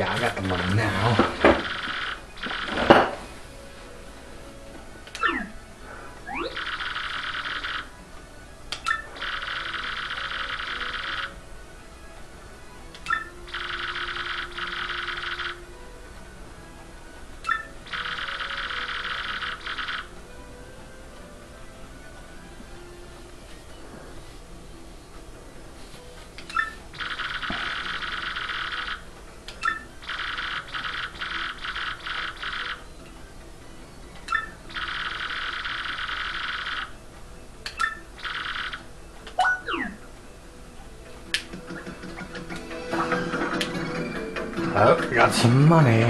Yeah, I got the money now. Oh, we got some money.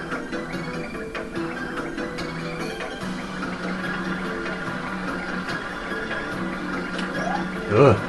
Ugh.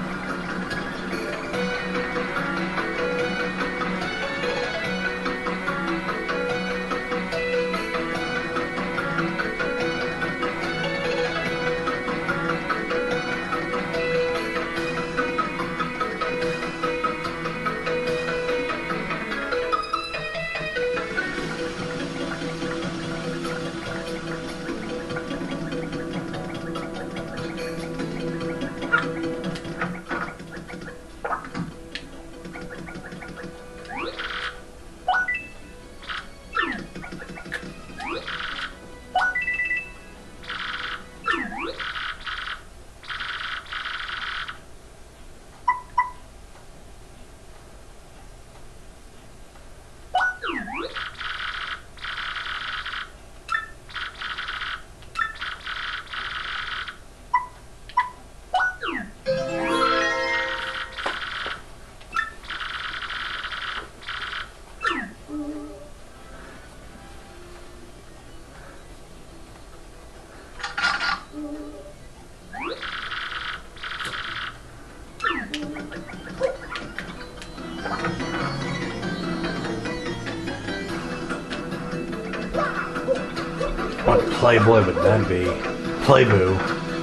What Playboy would that be? Playboo.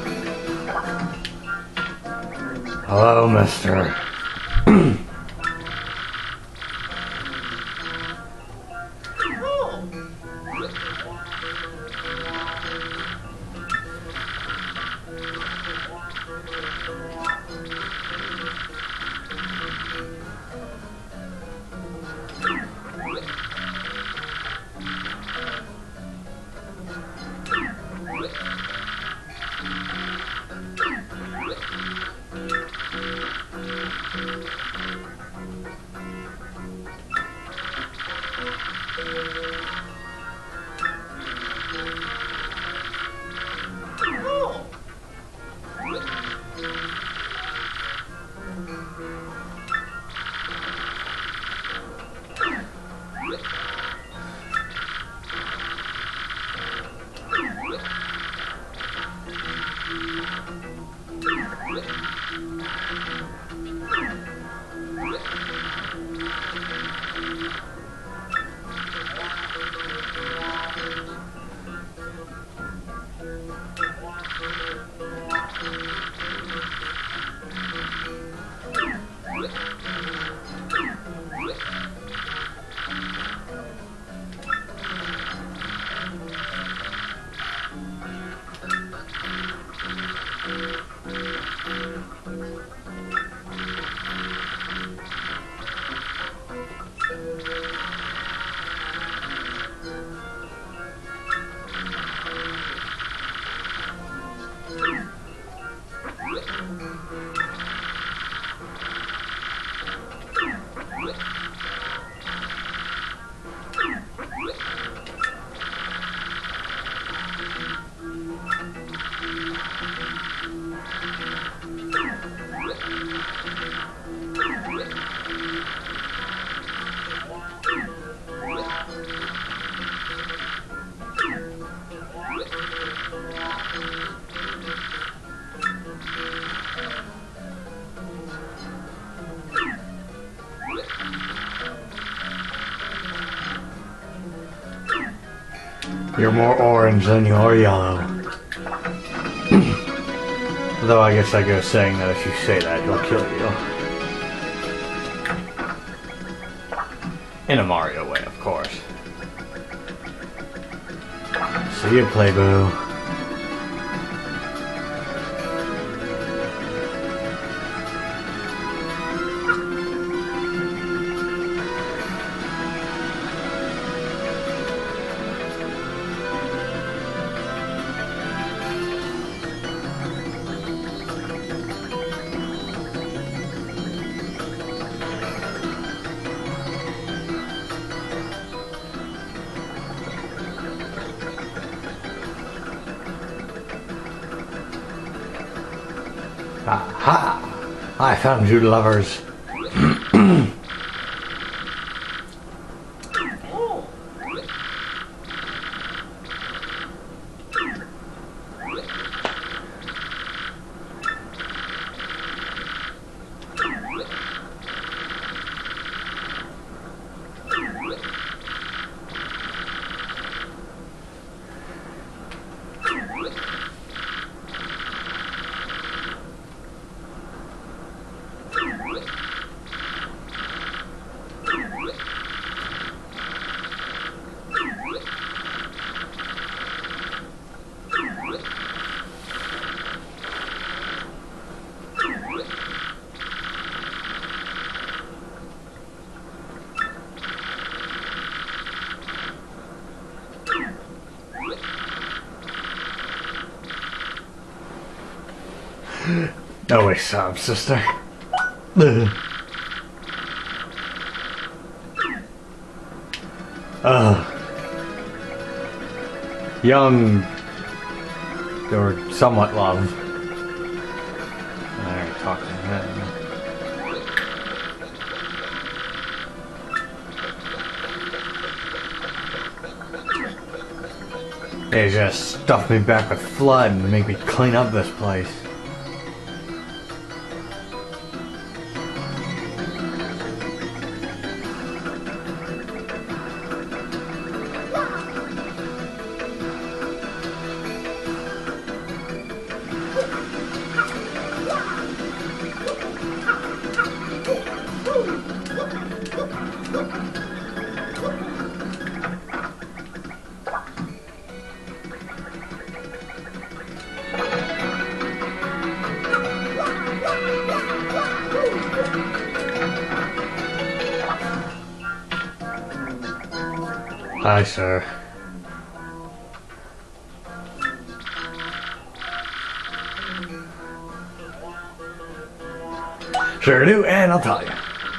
Hello, mister. You're more orange than you are yellow. Though I guess I go saying that if you say that, he'll kill you. In a Mario way, of course. See you, Playbo. Aha! I found you, lovers. No way, sob, sister. Young or somewhat love. I already talked to him. They just stuffed me back with flood and make me clean up this place. Hi, sir. Sure do, and I'll tell you.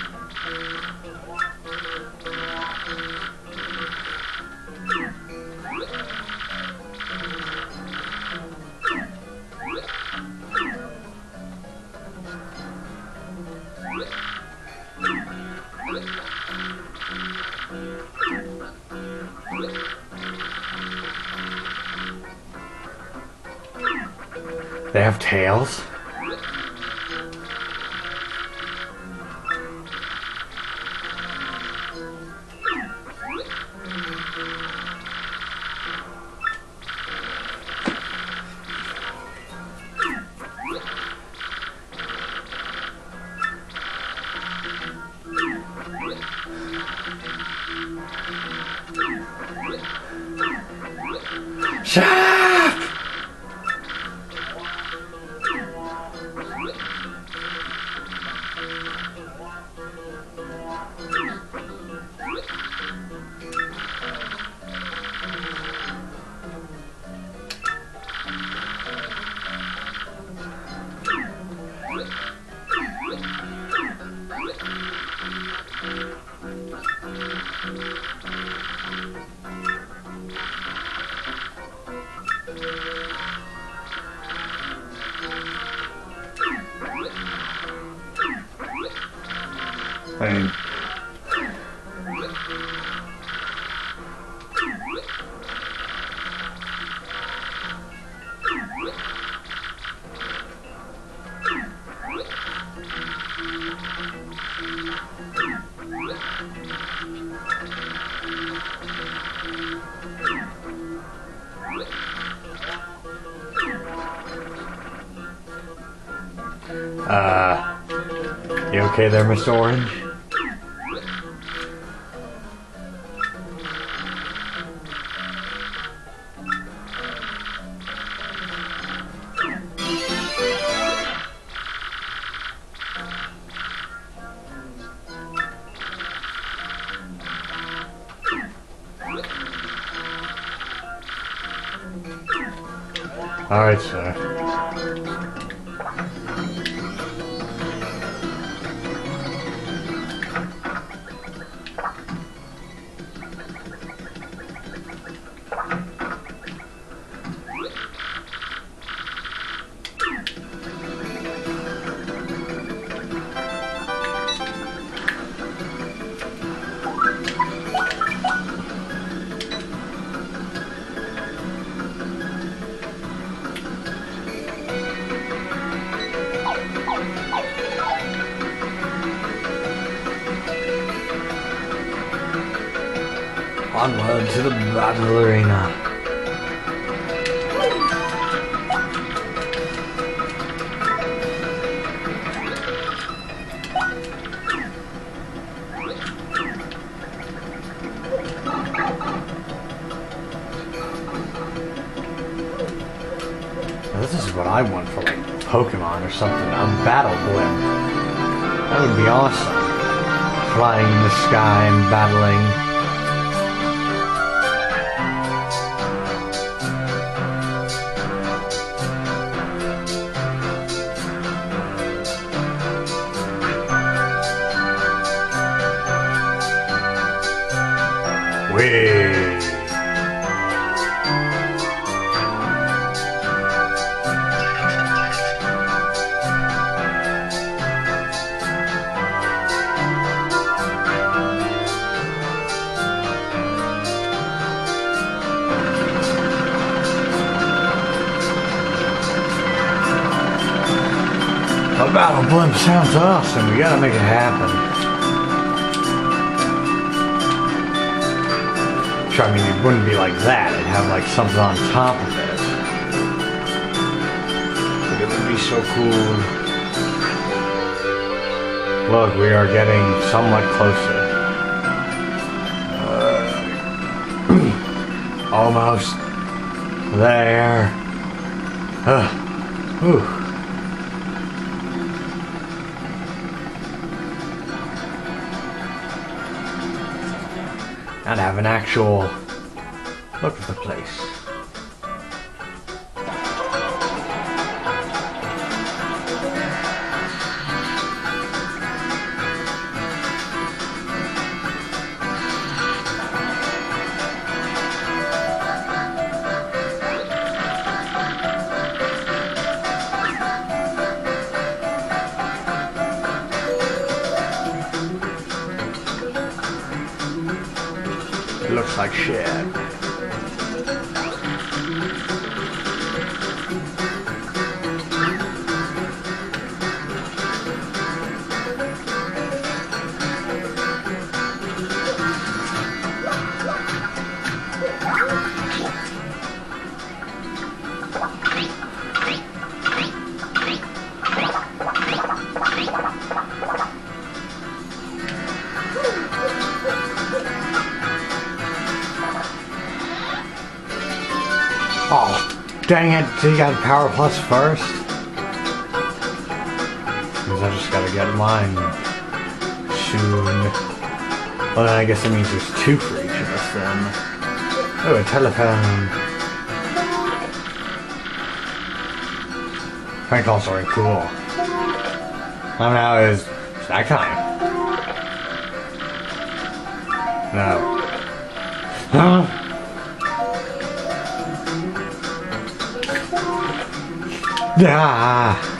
They have tails? Shaft! I mean, you okay there, Mr. Orange? Alright, sir. Onward to the battle arena. Now this is what I want for like Pokemon or something. A battle blimp. That would be awesome. Flying in the sky and battling. A battle blimp sounds awesome. We gotta make it happen. Sure, I mean, it wouldn't be like that. It'd have like something on top of it. But it would be so cool. Look, we are getting somewhat closer. Almost there. Whew. And have an actual look at the place. It looks like shit. Oh, dang it, did you got Power Plus first? Because I just gotta get mine soon. Well, then I guess it means there's two for each of us then. Oh, a telephone. Prank calls are cool. Now is snack time. No. Huh? Yeah.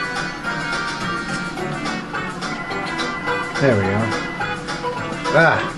There we go. Ah.